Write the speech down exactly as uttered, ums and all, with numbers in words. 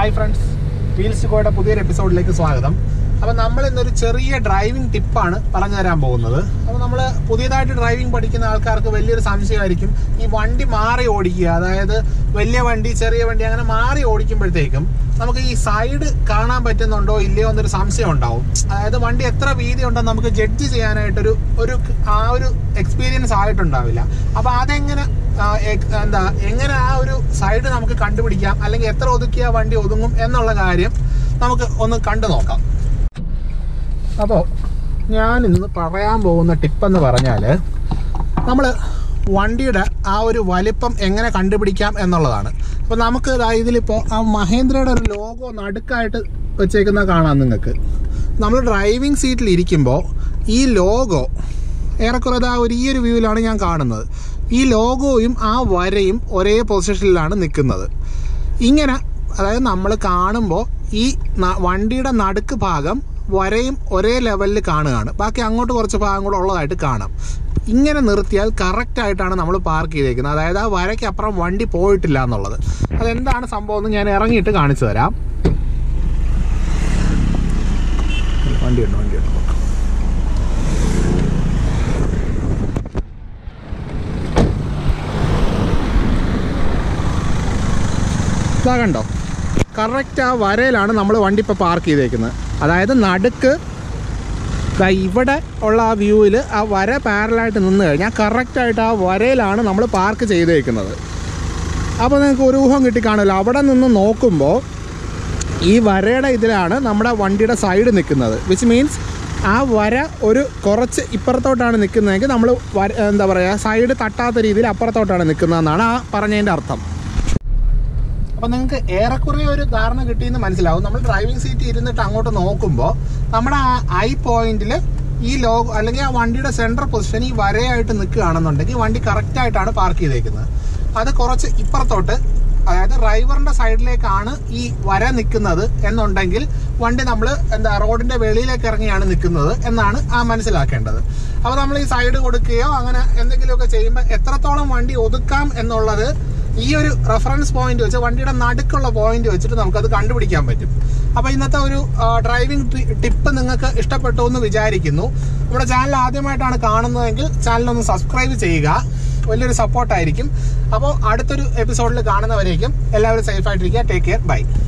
Hi friends, wheels to ഗോയുടെ പുതിയൊരു എപ്പിസോഡിലേക്ക് സ്വാഗതം. അപ്പോൾ നമ്മൾ ഇന്നൊരു ചെറിയ ഡ്രൈവിംഗ് ടിപ്പാണ് പറഞ്ഞു തരാൻ പോകുന്നത്. അപ്പോൾ നമ്മൾ പുതിയതായിട്ട് ഡ്രൈവിംഗ് പഠിക്കുന്ന ആൾക്കാർക്ക് വലിയൊരു സംശയമായിരിക്കും ഈ വണ്ടി മാറി ഓടിക്കുക. അതായത് വലിയ വണ്ടി, ചെറിയ വണ്ടി അങ്ങനെ മാറി ഓടിക്കുമ്പോഴത്തേക്കും നമുക്ക് ഈ സൈഡ് കാണാൻ പറ്റുന്നുണ്ടോ ഇല്ലയോ എന്നൊരു സംശയം ഉണ്ടാവും. അതായത് വണ്ടി എത്ര വീതി ഉണ്ടെന്ന് നമുക്ക് ജഡ്ജ് ചെയ്യാനായിട്ടൊരു ഒരു ആ ഒരു എക്സ്പീരിയൻസ് ആയിട്ടുണ്ടാവില്ല. അപ്പോൾ അതെങ്ങനെ എന്താ എങ്ങനെ ആ ഒരു സൈഡ് നമുക്ക് കണ്ടുപിടിക്കാം, അല്ലെങ്കിൽ എത്ര ഒതുക്കിയ വണ്ടി ഒതുങ്ങും എന്നുള്ള കാര്യം നമുക്ക് ഒന്ന് കണ്ടു നോക്കാം. അപ്പോൾ ഞാൻ ഇന്ന് പറയാൻ പോകുന്ന ടിപ്പെന്ന് പറഞ്ഞാൽ, നമ്മൾ വണ്ടിയുടെ ആ ഒരു വലിപ്പം എങ്ങനെ കണ്ടുപിടിക്കാം എന്നുള്ളതാണ്. അപ്പോൾ നമുക്ക് ഇതിലിപ്പോൾ ആ മഹേന്ദ്രയുടെ ഒരു ലോഗോ നടുക്കായിട്ട് വെച്ചേക്കുന്ന കാണാം നിങ്ങൾക്ക്. നമ്മൾ ഡ്രൈവിംഗ് സീറ്റിൽ ഇരിക്കുമ്പോൾ ഈ ലോഗോ ഏറെക്കുറെ ആ ഒരു ഈ ഒരു വ്യൂവിലാണ് ഞാൻ കാണുന്നത്. ഈ ലോഗോയും ആ വരയും ഒരേ പൊസിഷനിലാണ് നിൽക്കുന്നത്. ഇങ്ങനെ അതായത് നമ്മൾ കാണുമ്പോൾ ഈ വണ്ടിയുടെ നടുക്ക് ഭാഗം വരയും ഒരേ ലെവലിൽ കാണുകയാണ്, ബാക്കി അങ്ങോട്ട് കുറച്ച് ഭാഗം കൂടെ ഉള്ളതായിട്ട് കാണാം. ഇങ്ങനെ നിർത്തിയാൽ കറക്റ്റായിട്ടാണ് നമ്മൾ പാർക്ക് ചെയ്തേക്കുന്നത്. അതായത് ആ വരയ്ക്ക് അപ്പുറം വണ്ടി പോയിട്ടില്ല എന്നുള്ളത്. അതെന്താണ് സംഭവം എന്ന് ഞാൻ ഇറങ്ങിയിട്ട് കാണിച്ചു തരാം. വണ്ടിയുണ്ട് വണ്ടിയുണ്ട് ഇതാ കണ്ടോ, കറക്റ്റ് ആ വരയിലാണ് നമ്മൾ വണ്ടി ഇപ്പോൾ പാർക്ക് ചെയ്തേക്കുന്നത്. അതായത് നടുക്ക് ഇവിടെ ഉള്ള ആ വ്യൂവിൽ ആ വര പാരലായിട്ട് നിന്ന് കഴിഞ്ഞാൽ കറക്റ്റായിട്ട് ആ വരയിലാണ് നമ്മൾ പാർക്ക് ചെയ്തേക്കുന്നത്. അപ്പോൾ നിങ്ങൾക്ക് ഒരു ഊഹം കിട്ടിക്കാണല്ലോ. അവിടെ നിന്ന് നോക്കുമ്പോൾ ഈ വരയുടെ ഇതിലാണ് നമ്മുടെ വണ്ടിയുടെ സൈഡ് നിൽക്കുന്നത്. വിച്ച് മീൻസ് ആ വര ഒരു കുറച്ച് ഇപ്പുറത്തോട്ടാണ് നിൽക്കുന്നതെങ്കിൽ നമ്മൾ എന്താ പറയുക സൈഡ് തട്ടാത്ത രീതിയിൽ അപ്പുറത്തോട്ടാണ് നിൽക്കുന്നതെന്നാണ് ആ പറഞ്ഞതിൻ്റെ അർത്ഥം. അപ്പോൾ നിങ്ങൾക്ക് ഏറെക്കുറെ ഒരു ധാരണ കിട്ടിയെന്ന് മനസ്സിലാവും. നമ്മൾ ഡ്രൈവിംഗ് സീറ്റ് ഇരുന്നിട്ട് അങ്ങോട്ട് നോക്കുമ്പോൾ നമ്മുടെ ആ ഐ പോയിന്റിൽ ഈ ലോഗോ അല്ലെങ്കിൽ ആ വണ്ടിയുടെ സെൻട്രൽ പൊസിഷൻ ഈ വരയായിട്ട് നിൽക്കുകയാണെന്നുണ്ടെങ്കിൽ വണ്ടി കറക്റ്റായിട്ടാണ് പാർക്ക് ചെയ്തേക്കുന്നത്. അത് കുറച്ച് ഇപ്പുറത്തോട്ട്, അതായത് ഡ്രൈവറിൻ്റെ സൈഡിലേക്കാണ് ഈ വര നിൽക്കുന്നത് എന്നുണ്ടെങ്കിൽ വണ്ടി നമ്മൾ എന്താ റോഡിൻ്റെ വെളിയിലേക്ക് ഇറങ്ങിയാണ് നിൽക്കുന്നത് എന്നാണ് ആ മനസ്സിലാക്കേണ്ടത്. അപ്പോൾ നമ്മൾ ഈ സൈഡ് കൊടുക്കുകയോ അങ്ങനെ എന്തെങ്കിലുമൊക്കെ ചെയ്യുമ്പോൾ എത്രത്തോളം വണ്ടി ഒതുക്കാം എന്നുള്ളത് ഈ ഒരു റെഫറൻസ് പോയിന്റ് വെച്ച് വണ്ടിയുടെ നടുക്കുള്ള പോയിന്റ് വെച്ചിട്ട് നമുക്കത് കണ്ടുപിടിക്കാൻ പറ്റും. അപ്പോൾ ഇന്നത്തെ ഒരു ഡ്രൈവിംഗ് ടിപ്പ് നിങ്ങൾക്ക് ഇഷ്ടപ്പെട്ടു എന്ന് വിചാരിക്കുന്നു. നമ്മുടെ ചാനൽ ആദ്യമായിട്ടാണ് കാണുന്നതെങ്കിൽ ചാനലൊന്ന് സബ്സ്ക്രൈബ് ചെയ്യുക, വലിയൊരു സപ്പോർട്ടായിരിക്കും. അപ്പോൾ അടുത്തൊരു എപ്പിസോഡിൽ കാണുന്നവരേക്കും എല്ലാവരും സേഫായിട്ടിരിക്കുക. Take care, by.